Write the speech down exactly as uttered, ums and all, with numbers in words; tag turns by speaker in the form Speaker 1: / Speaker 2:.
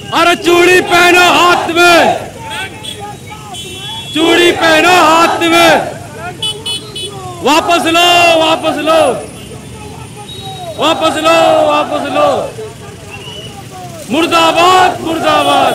Speaker 1: अरे चूड़ी पहनो हाथ में, चूड़ी पहनो हाथ में। वापस लो, वापस लो, वापस लो, वापस लो। मुर्दाबाद, मुर्दाबाद,